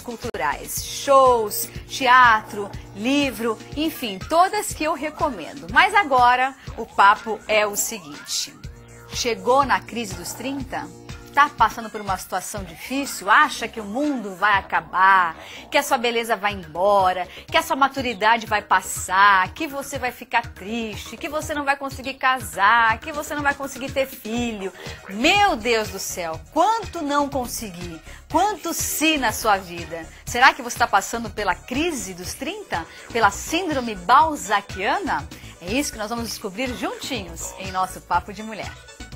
culturais, shows, teatro, livro, enfim, todas que eu recomendo. Mas agora o papo é o seguinte: chegou na crise dos 30? Está passando por uma situação difícil, acha que o mundo vai acabar, que a sua beleza vai embora, que a sua maturidade vai passar, que você vai ficar triste, que você não vai conseguir casar, que você não vai conseguir ter filho. Meu Deus do céu, quanto não conseguir, quanto sim na sua vida. Será que você está passando pela crise dos 30? Pela síndrome balzaquiana? É isso que nós vamos descobrir juntinhos em nosso Papo de Mulher.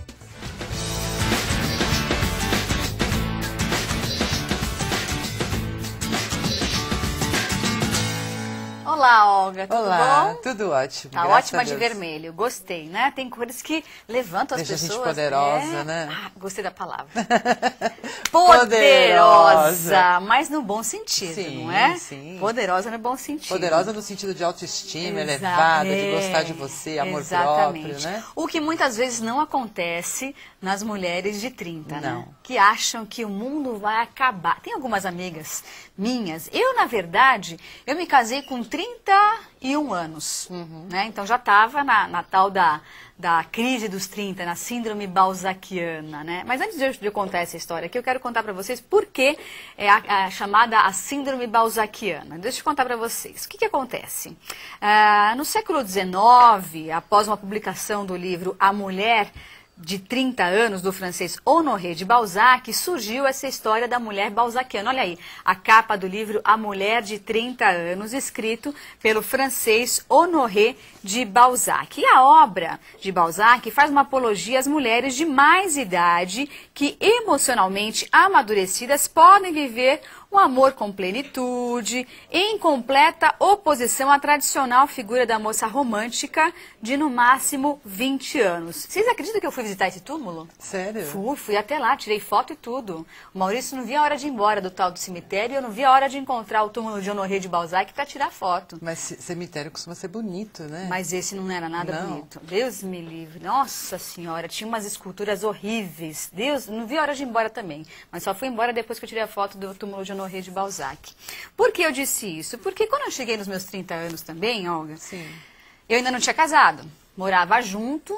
Olá, Olga, tudo Olá, bom? tudo ótimo. Tá ótima de vermelho, gostei, né? Tem cores que levantam as Deixa pessoas. a gente poderosa, né? Ah, gostei da palavra. Poderosa, mas no bom sentido, sim, não é? Sim. Poderosa no bom sentido. Poderosa no sentido de autoestima, elevada, de gostar de você, amor próprio, né? O que muitas vezes não acontece nas mulheres de 30, não, né? Que acham que o mundo vai acabar. Tem algumas amigas minhas, na verdade, eu me casei com 31 anos, né? Então já estava na tal da crise dos 30, na síndrome balzaquiana, né? Mas antes de eu contar essa história aqui, eu quero contar para vocês por que é chamada a síndrome balzaquiana. Deixa eu contar para vocês. O que acontece? No século XIX, após uma publicação do livro A Mulher de 30 anos, do francês Honoré de Balzac, surgiu essa história da mulher balzaquiana. Olha aí, a capa do livro A Mulher de 30 anos, escrito pelo francês Honoré de Balzac. E a obra de Balzac faz uma apologia às mulheres de mais idade que, emocionalmente amadurecidas, podem viver um amor com plenitude, em completa oposição à tradicional figura da moça romântica de, no máximo, 20 anos. Vocês acreditam que eu fui visitar esse túmulo? Sério? Fui até lá, tirei foto e tudo. O Maurício não via a hora de ir embora do tal do cemitério e eu não via a hora de encontrar o túmulo de Honoré de Balzac para tirar foto. Mas cemitério costuma ser bonito, né? Mas esse não era nada bonito. Deus me livre. Nossa Senhora, tinha umas esculturas horríveis. Deus, não vi a hora de ir embora também. Mas só fui embora depois que eu tirei a foto do túmulo de Honoré de Balzac. Por que eu disse isso? Porque quando eu cheguei nos meus 30 anos também, Olga, sim, eu ainda não tinha casado. Morava junto,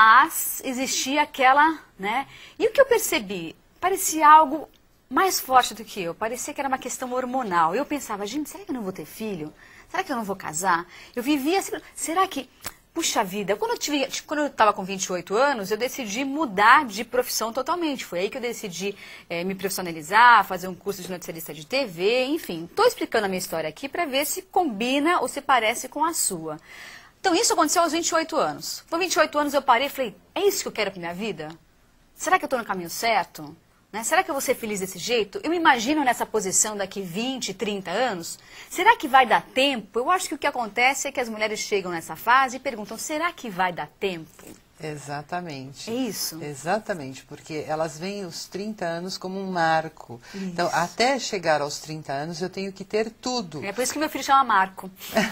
mas existia aquela, né? E o que eu percebi? Parecia algo mais forte do que eu. Parecia que era uma questão hormonal. Eu pensava, gente, será que eu não vou ter filho? Será que eu não vou casar? Eu vivia assim, será que... Puxa vida, quando eu estava com 28 anos, eu decidi mudar de profissão totalmente. Foi aí que eu decidi me profissionalizar, fazer um curso de noticiarista de TV, enfim. Estou explicando a minha história aqui para ver se combina ou se parece com a sua. Então isso aconteceu aos 28 anos. Com 28 anos eu parei e falei, é isso que eu quero para minha vida? Será que eu estou no caminho certo? Né? Será que eu vou ser feliz desse jeito? Eu me imagino nessa posição daqui 20, 30 anos. Será que vai dar tempo? Eu acho que o que acontece é que as mulheres chegam nessa fase e perguntam, será que vai dar tempo? Exatamente. É isso? Exatamente, porque elas veem os 30 anos como um marco. Isso. Então, até chegar aos 30 anos, eu tenho que ter tudo. É por isso que meu filho chama Marco.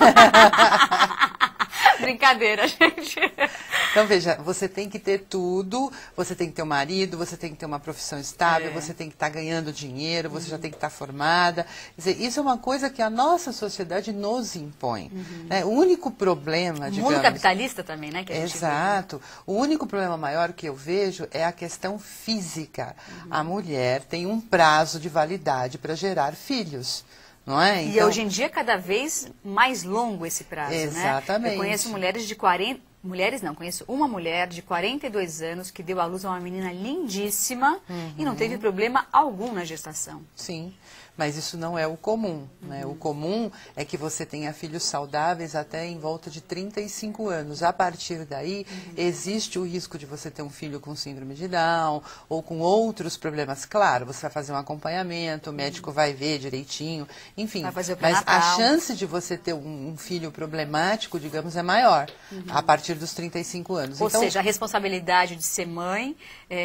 Brincadeira, gente. Então, veja, você tem que ter tudo, você tem que ter um marido, você tem que ter uma profissão estável, você tem que estar ganhando dinheiro, você já tem que estar formada. Quer dizer, isso é uma coisa que a nossa sociedade nos impõe. Né? O único problema, digamos... O mundo capitalista também, né? Que a gente Exato. O único problema maior que eu vejo é a questão física. A mulher tem um prazo de validade para gerar filhos. Não é? E hoje em dia, cada vez mais longo esse prazo, exatamente, né? Eu conheço mulheres de 40... Mulheres não, conheço uma mulher de 42 anos que deu à luz a uma menina lindíssima e não teve problema algum na gestação. Sim, mas isso não é o comum, né? O comum é que você tenha filhos saudáveis até em volta de 35 anos. A partir daí, existe o risco de você ter um filho com síndrome de Down ou com outros problemas. Claro, você vai fazer um acompanhamento, o médico vai ver direitinho, enfim. Vai fazer o mas pré-natal. a chance de você ter um filho problemático, digamos, é maior. A partir dos 35 anos. Ou então, seja, a responsabilidade de ser mãe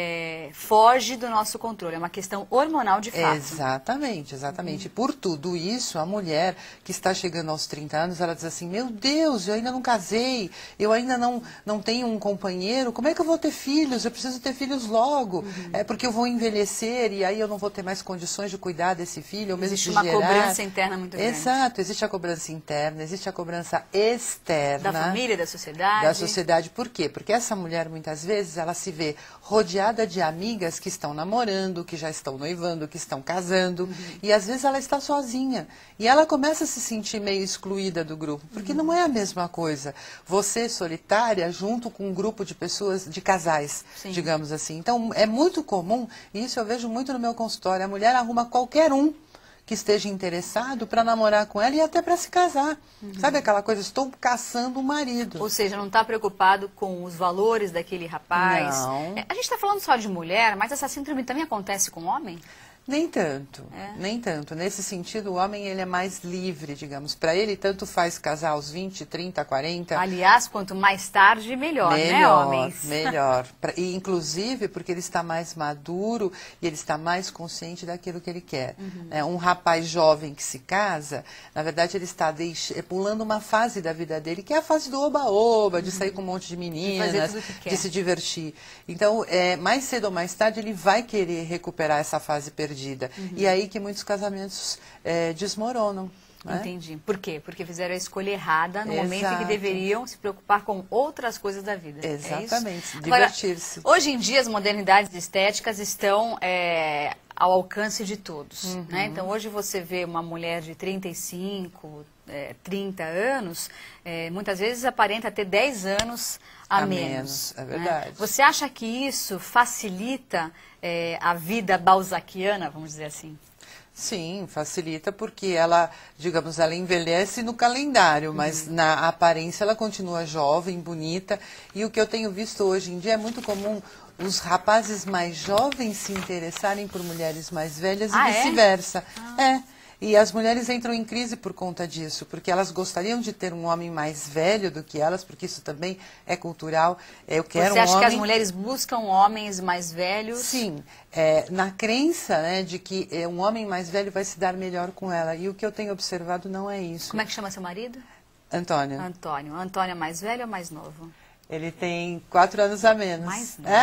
foge do nosso controle, é uma questão hormonal de fato. Exatamente, exatamente. Por tudo isso, a mulher que está chegando aos 30 anos, ela diz assim, meu Deus, eu ainda não casei, eu ainda não tenho um companheiro, como é que eu vou ter filhos? Eu preciso ter filhos logo, porque eu vou envelhecer e aí eu não vou ter mais condições de cuidar desse filho, ou mesmo Existe de uma gerar. cobrança interna muito grande. Exato, existe a cobrança interna, existe a cobrança externa. Da família, da sociedade. Da sociedade, por quê? Porque essa mulher, muitas vezes, ela se vê rodeada de amigas que estão namorando, que já estão noivando, que estão casando, e às vezes ela está sozinha. E ela começa a se sentir meio excluída do grupo, porque não é a mesma coisa. Você solitária junto com um grupo de pessoas, de casais, Sim. digamos assim. Então, é muito comum, e isso eu vejo muito no meu consultório, a mulher arruma qualquer um que esteja interessado para namorar com ela e até para se casar. Sabe aquela coisa, estou caçando um marido. Ou seja, não está preocupado com os valores daquele rapaz. Não. A gente está falando só de mulher, mas essa síndrome também acontece com homem? Nem tanto, nem tanto. Nesse sentido, o homem ele é mais livre, digamos. Para ele, tanto faz casar aos 20, 30, 40. Aliás, quanto mais tarde, melhor, né, homens? Melhor. E, inclusive, porque ele está mais maduro e ele está mais consciente daquilo que ele quer. Um rapaz jovem que se casa, na verdade, ele está pulando uma fase da vida dele, que é a fase do oba-oba, de sair com um monte de meninas, fazer tudo que quer. de se divertir. Então, mais cedo ou mais tarde, ele vai querer recuperar essa fase perdida. E aí que muitos casamentos desmoronam. Entendi. Por quê? Porque fizeram a escolha errada no momento em que Exato. deveriam se preocupar com outras coisas da vida. Exatamente, É divertir-se. Hoje em dia, as modernidades estéticas estão ao alcance de todos. Né? Então, hoje você vê uma mulher de 35, 30 anos, muitas vezes aparenta ter 10 anos a menos. É verdade. Né? Você acha que isso facilita a vida balzaquiana, vamos dizer assim? Sim, facilita porque ela, digamos, ela envelhece no calendário, mas na aparência ela continua jovem, bonita. E o que eu tenho visto hoje em dia é muito comum os rapazes mais jovens se interessarem por mulheres mais velhas e vice-versa. E as mulheres entram em crise por conta disso, porque elas gostariam de ter um homem mais velho do que elas, porque isso também é cultural. Eu quero Você acha um homem... que as mulheres buscam homens mais velhos? Sim, na crença, né, de que um homem mais velho vai se dar melhor com ela. E o que eu tenho observado não é isso. Como é que chama seu marido? Antônio. Antônio. Antônio é mais velho ou mais novo? Ele tem 4 anos a menos. Mais novo.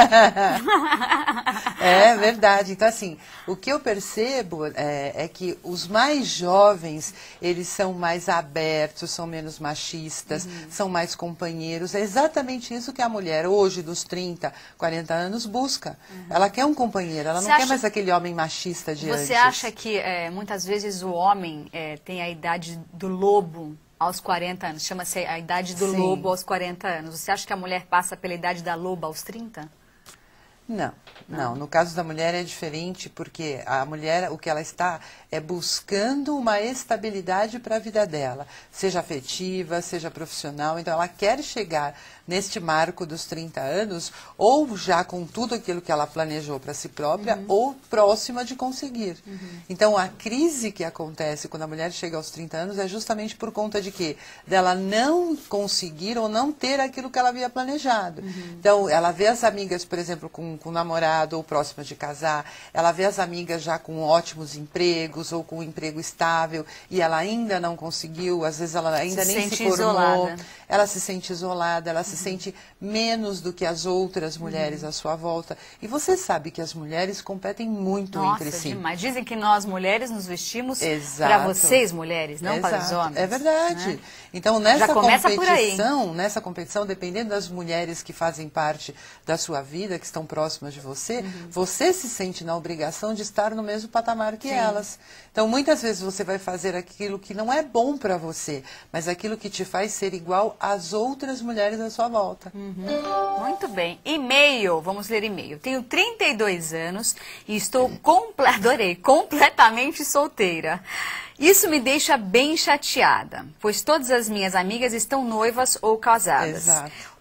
É verdade. Então, assim, o que eu percebo é que os mais jovens, eles são mais abertos, são menos machistas, são mais companheiros. É exatamente isso que a mulher, hoje, dos 30, 40 anos, busca. Ela quer um companheiro, ela não quer mais aquele homem machista de antes. Você acha que, muitas vezes, o homem tem a idade do lobo aos 40 anos? Chama-se a idade do lobo aos 40 anos. Você acha que a mulher passa pela idade da loba aos 30? Não. No caso da mulher é diferente, porque a mulher, o que ela está é buscando uma estabilidade para a vida dela, seja afetiva, seja profissional. Então, ela quer chegar neste marco dos 30 anos, ou já com tudo aquilo que ela planejou para si própria, ou próxima de conseguir. Então, a crise que acontece quando a mulher chega aos 30 anos é justamente por conta de quê? Dela não conseguir ou não ter aquilo que ela havia planejado. Então, ela vê as amigas, por exemplo, com o namorado ou próxima de casar, ela vê as amigas já com ótimos empregos ou com um emprego estável e ela ainda não conseguiu, às vezes ela ainda nem se formou, isolada. Ela se sente isolada, ela se sente menos do que as outras mulheres à sua volta. E você sabe que as mulheres competem muito entre si. Demais. Dizem que nós mulheres nos vestimos para vocês mulheres, não para os homens. É verdade. Né? Então, nessa competição, dependendo das mulheres que fazem parte da sua vida, que estão próximas de você, você se sente na obrigação de estar no mesmo patamar que elas. Então, muitas vezes você vai fazer aquilo que não é bom para você, mas aquilo que te faz ser igual às outras mulheres à sua volta. Muito bem. E-mail, vamos ler e-mail. Tenho 32 anos e estou completamente solteira. Isso me deixa bem chateada, pois todas as minhas amigas estão noivas ou casadas. Exato.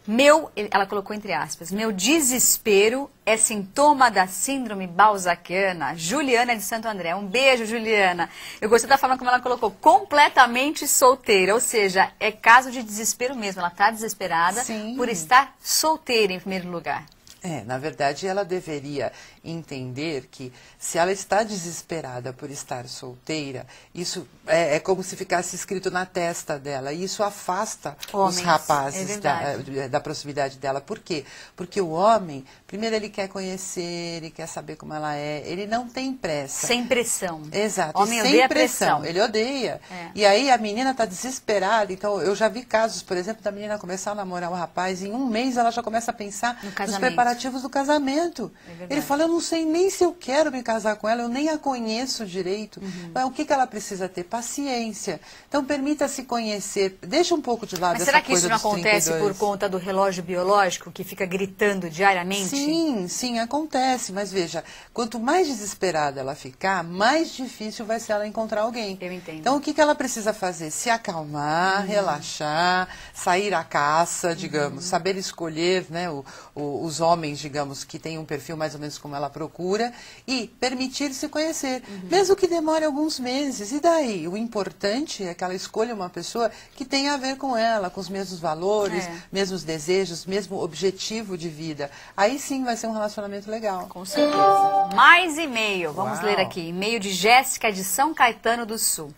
Ela colocou entre aspas, meu desespero é sintoma da síndrome balzaquiana. Juliana de Santo André. Um beijo, Juliana. Eu gostei da forma como ela colocou, completamente solteira, ou seja, é caso de desespero mesmo. Ela está desesperada por estar solteira em primeiro lugar. Na verdade, ela deveria entender que se ela está desesperada por estar solteira, isso é como se ficasse escrito na testa dela. E isso afasta os rapazes da proximidade dela. Por quê? Porque o homem, primeiro ele quer conhecer, ele quer saber como ela é, ele não tem pressa. Sem pressão. Exato, homem sem odeia pressão. Pressão. Ele odeia. E aí a menina está desesperada. Então, eu já vi casos, por exemplo, da menina começar a namorar o rapaz, e em um mês ela já começa a pensar nos preparativos do casamento. Ele fala, eu não sei nem se eu quero me casar com ela, eu nem a conheço direito. Mas o que ela precisa ter? Paciência. Então, permita-se conhecer. Deixa um pouco de lado essa coisa dos 32. Mas será que isso não acontece por conta do relógio biológico que fica gritando diariamente? Sim, acontece. Mas veja, quanto mais desesperada ela ficar, mais difícil vai ser ela encontrar alguém. Eu entendo. Então, o que ela precisa fazer? Se acalmar, relaxar, sair à caça, digamos, saber escolher, né, os homens, digamos, que têm um perfil mais ou menos como ela procura, e permitir-se conhecer, mesmo que demore alguns meses. E daí? O importante é que ela escolha uma pessoa que tenha a ver com ela, com os mesmos valores, mesmos desejos, mesmo objetivo de vida. Aí sim vai ser um relacionamento legal. Com certeza. Mais e-mail. Vamos ler aqui. E-mail de Jéssica de São Caetano do Sul.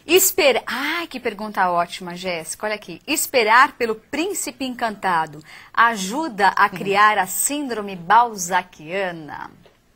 Ai, que pergunta ótima, Jéssica. Olha aqui. Esperar pelo príncipe encantado ajuda a criar a síndrome balzaquiana?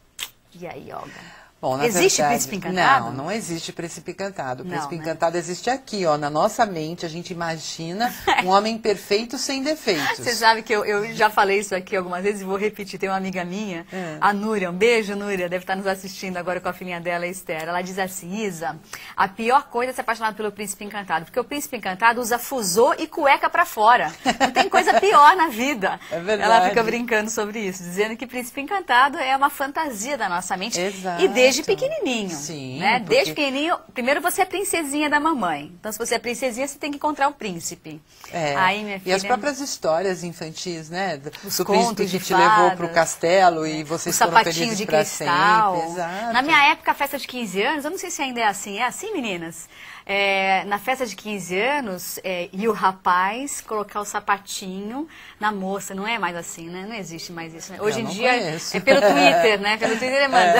E aí, Olga? Bom, existe príncipe encantado? Não existe príncipe encantado. O príncipe encantado existe aqui, ó, na nossa mente. A gente imagina um homem perfeito sem defeitos. Você sabe que eu já falei isso aqui algumas vezes e vou repetir. Tem uma amiga minha, a Núria. Um beijo, Núria. Deve estar nos assistindo agora com a filhinha dela, a Esther. Ela diz assim, Isa, a pior coisa é se apaixonar pelo príncipe encantado. Porque o príncipe encantado usa fusô e cueca pra fora. Não tem coisa pior na vida. É verdade. Ela fica brincando sobre isso, dizendo que príncipe encantado é uma fantasia da nossa mente. Exato. E desde pequenininho. Sim. Né? Porque... Desde pequenininho, primeiro você é princesinha da mamãe. Então, se você é princesinha, você tem que encontrar o príncipe. Aí, minha filha... E as próprias histórias infantis, né? Do contos príncipe que te levou pro castelo e vocês foram felizes pra sempre. Exato. Na minha época, a festa de 15 anos, eu não sei se ainda é assim. É assim, meninas? Na festa de 15 anos, e o rapaz colocar o sapatinho na moça. Não é mais assim, né? Não existe mais isso. Né? Hoje em dia conheço. é pelo Twitter, né? Pelo Twitter ele manda.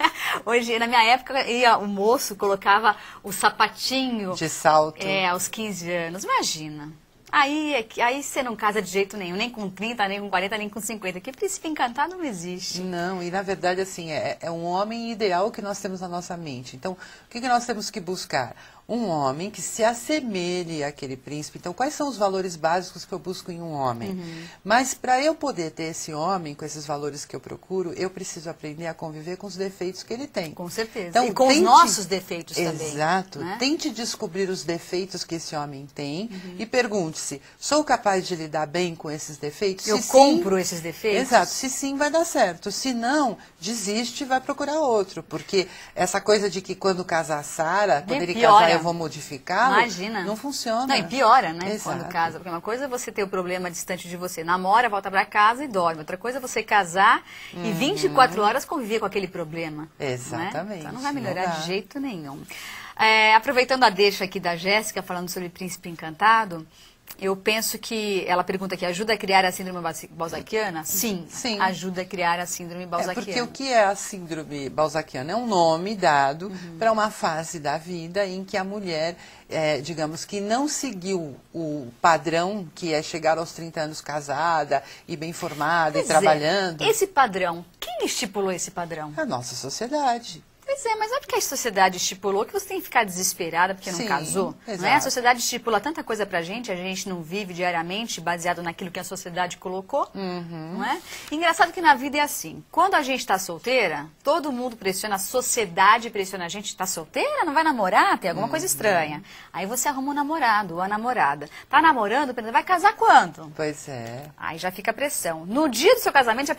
Hoje, na minha época, o moço colocava o sapatinho... De salto. Aos 15 anos. Imagina. Aí você não casa de jeito nenhum, nem com 30, nem com 40, nem com 50. Que príncipe encantado não existe. Não, e na verdade, assim, é um homem ideal que nós temos na nossa mente. Então, o que nós temos que buscar? Um homem que se assemelhe àquele príncipe. Então, quais são os valores básicos que eu busco em um homem? Mas, para eu poder ter esse homem com esses valores que eu procuro, eu preciso aprender a conviver com os defeitos que ele tem. Com certeza. Então, e com os nossos defeitos também. Exato. Né? Tente descobrir os defeitos que esse homem tem e pergunte-se, sou capaz de lidar bem com esses defeitos? Eu compro esses defeitos? Exato. Se sim, vai dar certo. Se não, desiste e vai procurar outro. Porque essa coisa de que quando casar a Sara, quando ele casar eu vou modificá-lo, imagina. Não funciona. Não, e piora, né? Exato. Quando casa. Porque uma coisa é você ter o problema distante de você. Namora, volta pra casa e dorme. Outra coisa é você casar e 24 horas conviver com aquele problema. Exatamente. Né? Então não vai melhorar de jeito nenhum. Aproveitando a deixa aqui da Jéssica, falando sobre Príncipe Encantado, eu penso que, ela pergunta aqui, ajuda a criar a síndrome balzaquiana? Sim, ajuda a criar a síndrome balzaquiana. Porque o que é a síndrome balzaquiana? É um nome dado para uma fase da vida em que a mulher, digamos que não seguiu o padrão, que é chegar aos 30 anos casada e bem formada e trabalhando. Esse padrão, quem estipulou esse padrão? A nossa sociedade. Pois é, mas não é porque a sociedade estipulou que você tem que ficar desesperada porque não casou. Não é? A sociedade estipula tanta coisa pra gente, a gente não vive diariamente baseado naquilo que a sociedade colocou. Não é? Engraçado que na vida é assim. Quando a gente tá solteira, todo mundo pressiona, a sociedade pressiona a gente. Tá solteira? Não vai namorar? Tem alguma coisa estranha. Aí você arruma um namorado ou a namorada. Tá namorando, vai casar quando? Pois é. Aí já fica a pressão. No dia do seu casamento já pergunta,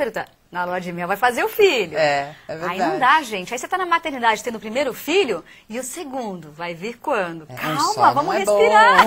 na lua de mel vai fazer o filho. É verdade. Aí não dá, gente. Aí você tá na maternidade tendo o primeiro filho e o segundo vai vir quando? Calma, vamos respirar.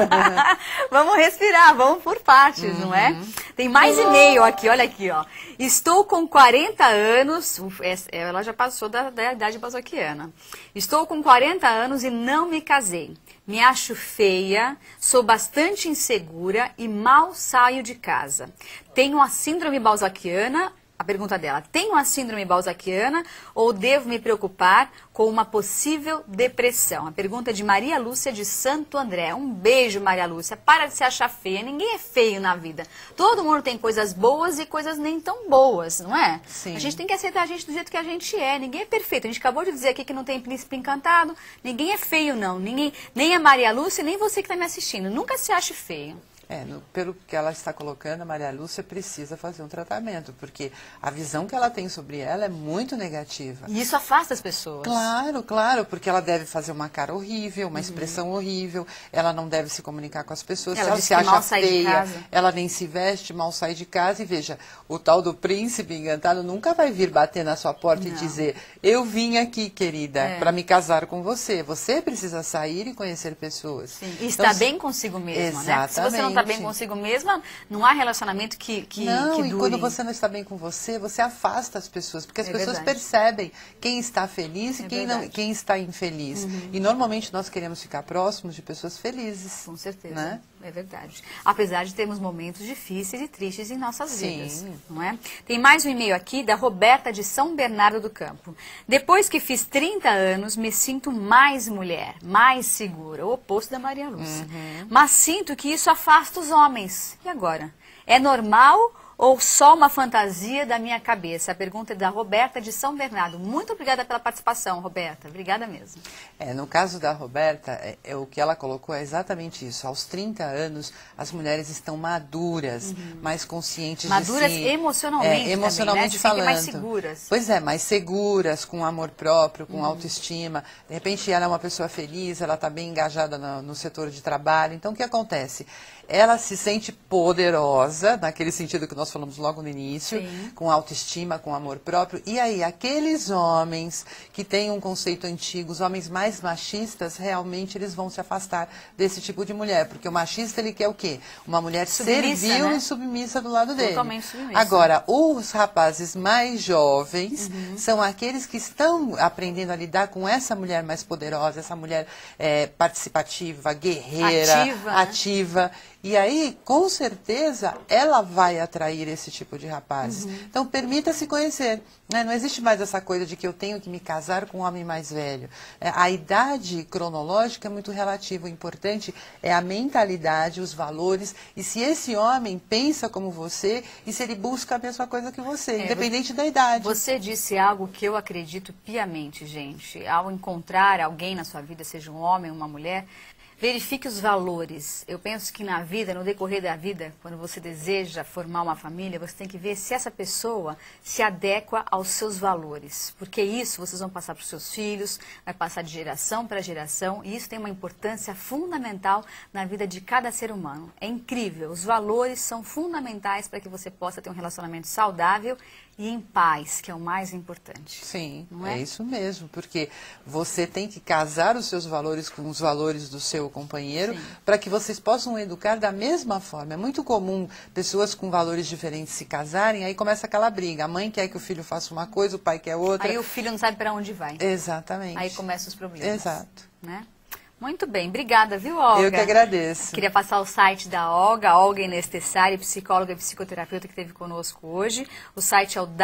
Vamos respirar, vamos por partes, não é? Tem mais e-mail aqui, olha aqui, ó. Estou com 40 anos, ela já passou da idade basoquiana. Estou com 40 anos e não me casei. Me acho feia, sou bastante insegura e mal saio de casa. Tenho a síndrome balzaquiana. A pergunta dela, tenho a síndrome balzaquiana ou devo me preocupar com uma possível depressão? A pergunta é de Maria Lúcia de Santo André. Um beijo, Maria Lúcia. Para de se achar feia. Ninguém é feio na vida. Todo mundo tem coisas boas e coisas nem tão boas, não é? Sim. A gente tem que aceitar a gente do jeito que a gente é. Ninguém é perfeito. A gente acabou de dizer aqui que não tem príncipe encantado. Ninguém é feio, não. Ninguém, nem a Maria Lúcia, nem você que está me assistindo. Nunca se ache feio. Pelo que ela está colocando, a Maria Lúcia precisa fazer um tratamento, porque a visão que ela tem sobre ela é muito negativa. E isso afasta as pessoas. Claro, porque ela deve fazer uma cara horrível, uma expressão horrível, ela não deve se comunicar com as pessoas, ela se acha feia, ela nem se veste, mal sai de casa, e veja, o tal do príncipe encantado nunca vai vir bater na sua porta e dizer, eu vim aqui, querida, para me casar com você. Você precisa sair e conhecer pessoas. Sim. E estar bem consigo mesma, exatamente. Né? Se você não está bem consigo mesma, não há relacionamento que Não, dure. E quando você não está bem com você, você afasta as pessoas, porque as pessoas percebem quem está feliz e quem está infeliz. E normalmente nós queremos ficar próximos de pessoas felizes. Com certeza, né? É verdade. Apesar de termos momentos difíceis e tristes em nossas vidas, não é? Tem mais um e-mail aqui da Roberta de São Bernardo do Campo. Depois que fiz 30 anos, me sinto mais mulher, mais segura, o oposto da Maria Lúcia. Mas sinto que isso afasta os homens. E agora? É normal ou só uma fantasia da minha cabeça? A pergunta é da Roberta de São Bernardo. Muito obrigada pela participação, Roberta. Obrigada mesmo. No caso da Roberta, o que ela colocou é exatamente isso. Aos 30 anos, as mulheres estão maduras, mais conscientes maduras de si. Emocionalmente emocionalmente também, né? falando. Mais seguras. Pois é, mais seguras, com amor próprio, com autoestima. De repente, ela é uma pessoa feliz, ela está bem engajada no setor de trabalho. Então, o que acontece? Ela se sente poderosa, naquele sentido que nós falamos logo no início, com autoestima, com amor próprio. E aí, aqueles homens que têm um conceito antigo, os homens mais machistas, realmente eles vão se afastar desse tipo de mulher. Porque o machista, ele quer o quê? Uma mulher submissa, servil, né? E submissa do lado dele. Totalmente submissa. Agora, os rapazes mais jovens são aqueles que estão aprendendo a lidar com essa mulher mais poderosa, essa mulher participativa, guerreira, ativa. E aí, com certeza, ela vai atrair esse tipo de rapazes. Então, permita-se conhecer. Né? Não existe mais essa coisa de que eu tenho que me casar com um homem mais velho. A idade cronológica é muito relativa. O importante é a mentalidade, os valores. E se esse homem pensa como você e se ele busca a mesma coisa que você, independente da idade. Você disse algo que eu acredito piamente, gente. Ao encontrar alguém na sua vida, seja um homem ou uma mulher, verifique os valores. Eu penso que na vida, no decorrer da vida, quando você deseja formar uma família, você tem que ver se essa pessoa se adequa aos seus valores. Porque isso vocês vão passar para os seus filhos, vai passar de geração para geração, e isso tem uma importância fundamental na vida de cada ser humano. É incrível, os valores são fundamentais para que você possa ter um relacionamento saudável e em paz, que é o mais importante. Sim, é isso mesmo, porque você tem que casar os seus valores com os valores do seu companheiro para que vocês possam educar da mesma forma. É muito comum pessoas com valores diferentes se casarem, aí começa aquela briga. A mãe quer que o filho faça uma coisa, o pai quer outra. Aí o filho não sabe para onde vai. Exatamente. Aí começam os problemas. Exato. Né? Muito bem, obrigada, viu, Olga? Eu que agradeço. Queria passar o site da Olga, Olga Inês Tessari, psicóloga e psicoterapeuta que esteve conosco hoje. O site é o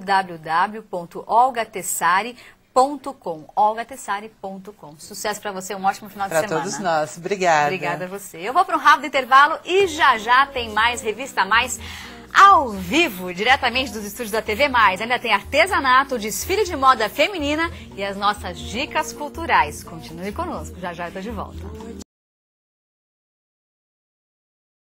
www.olgatessari.com, olgatessari.com. Sucesso para você, um ótimo final de semana. Para todos nós, obrigada. Obrigada a você. Eu vou para um rápido intervalo e já tem mais Revista Mais ao vivo, diretamente dos estúdios da TV Mais. Ainda tem artesanato, desfile de moda feminina e as nossas dicas culturais. Continue conosco, já eu tô de volta.